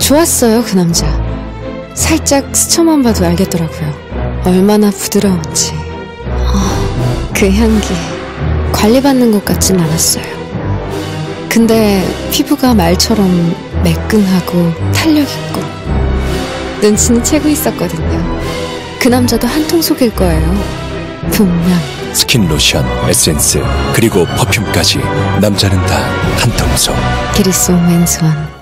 좋았어요, 그 남자. 살짝 스쳐만 봐도 알겠더라고요. 얼마나 부드러운지. 그 향기 관리받는 것 같진 않았어요. 근데 피부가 말처럼 매끈하고 탄력있고 눈치는 채고 있었거든요. 그 남자도 한통 속일 거예요. 분명. 스킨 로션, 에센스, 그리고 퍼퓸까지 남자는 다 한통속. 기리송 맨스원.